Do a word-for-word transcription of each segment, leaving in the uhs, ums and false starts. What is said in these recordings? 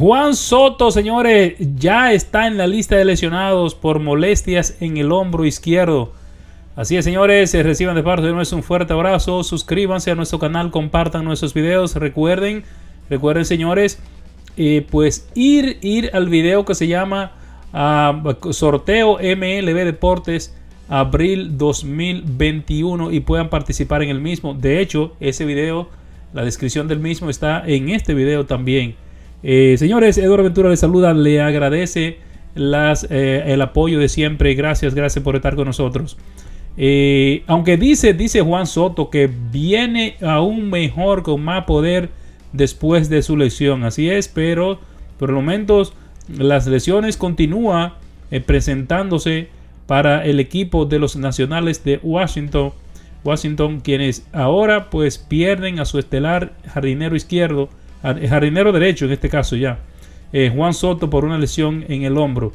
Juan Soto, señores, ya está en la lista de lesionados por molestias en el hombro izquierdo. Así es, señores, se reciban de parte de nosotros un fuerte abrazo. Suscríbanse a nuestro canal, compartan nuestros videos. Recuerden, recuerden, señores, eh, pues ir, ir al video que se llama uh, Sorteo M L B Deportes abril dos mil veintiuno y puedan participar en el mismo. De hecho, ese video, la descripción del mismo está en este video también. Eh, señores, Eduardo Ventura les saluda, le agradece las, eh, el apoyo de siempre. Gracias, gracias por estar con nosotros. Eh, aunque dice, dice Juan Soto que viene aún mejor, con más poder después de su lesión. Así es, pero por el momento las lesiones continúan eh, presentándose para el equipo de los Nacionales de Washington. Washington, quienes ahora pues pierden a su estelar jardinero izquierdo, jardinero derecho en este caso ya, eh, Juan Soto, por una lesión en el hombro.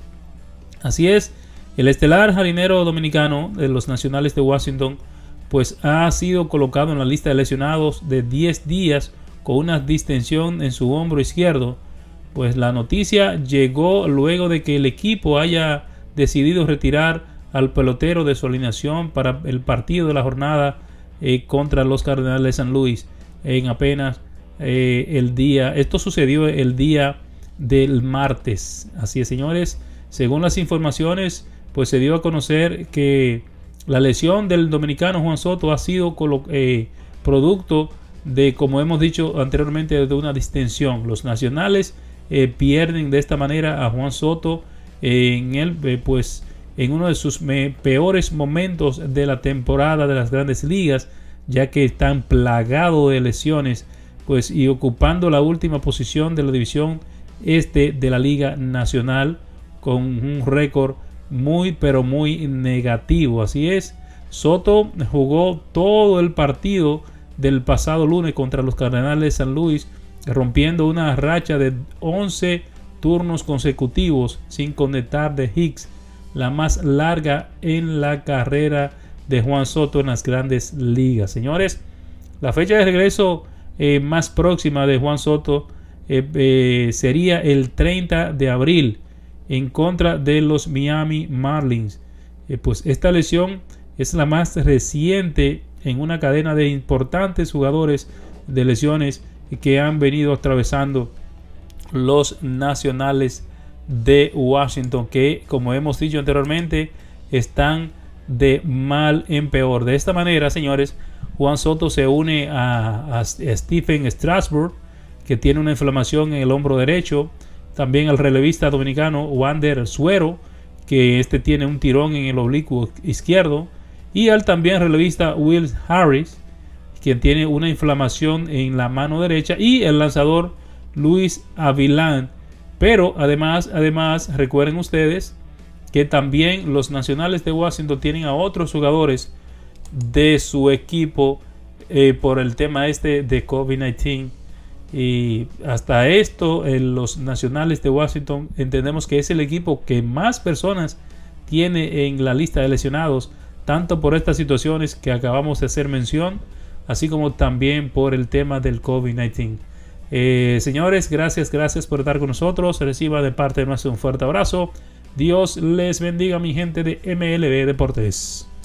Así es, el estelar jardinero dominicano de los Nacionales de Washington pues ha sido colocado en la lista de lesionados de diez días con una distensión en su hombro izquierdo. Pues la noticia llegó luego de que el equipo haya decidido retirar al pelotero de su alineación para el partido de la jornada eh, contra los Cardenales de San Luis en apenas eh, el día. Esto sucedió el día del martes. Así es, señores, según las informaciones, pues se dio a conocer que la lesión del dominicano Juan Soto ha sido eh, producto de, como hemos dicho anteriormente, de una distensión. Los Nacionales eh, pierden de esta manera a Juan Soto eh, en el eh, pues en uno de sus me, peores momentos de la temporada de las Grandes Ligas, ya que están plagados de lesiones, pues, y ocupando la última posición de la división este de la Liga Nacional con un récord muy pero muy negativo. Así es, Soto jugó todo el partido del pasado lunes contra los Cardenales de San Luis, rompiendo una racha de once turnos consecutivos sin conectar de Hicks, la más larga en la carrera de Juan Soto en las Grandes Ligas. Señores, la fecha de regreso eh, más próxima de Juan Soto eh, eh, sería el treinta de abril en contra de los Miami Marlins. Eh, pues esta lesión es la más reciente en una cadena de importantes jugadores de lesiones que han venido atravesando los Nacionales de Washington, que, como hemos dicho anteriormente, están de mal en peor. De esta manera, señores, Juan Soto se une a, a Stephen Strasburg, que tiene una inflamación en el hombro derecho. También al relevista dominicano Wander Suero, que este tiene un tirón en el oblicuo izquierdo. Y al también relevista Will Harris, quien tiene una inflamación en la mano derecha. Y el lanzador Luis Avilán. Pero además, además, recuerden ustedes que también los Nacionales de Washington tienen a otros jugadores de su equipo eh, por el tema este de COVID diecinueve. Y hasta esto, eh, los Nacionales de Washington entendemos que es el equipo que más personas tiene en la lista de lesionados, tanto por estas situaciones que acabamos de hacer mención, así como también por el tema del COVID diecinueve. Eh, señores, gracias, gracias por estar con nosotros. Reciba de parte de nosotros un fuerte abrazo. Dios les bendiga, mi gente de M L B Deportes.